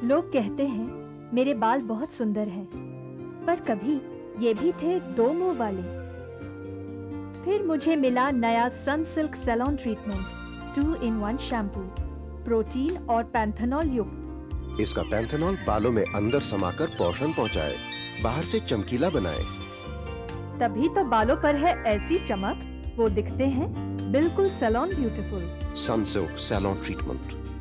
लोग कहते हैं मेरे बाल बहुत सुंदर हैं, पर कभी ये भी थे दो मुंह वाले। फिर मुझे मिला नया Sunsilk salon treatment 2-in-1 shampoo, protein और पैंथेनॉल युक्त। इसका पैंथेनॉल बालों में अंदर समाकर पोषण पहुंचाए, बाहर से चमकीला बनाए। तभी तो बालों पर है ऐसी चमक, वो दिखते हैं बिल्कुल salon beautiful. Sunsilk salon treatment.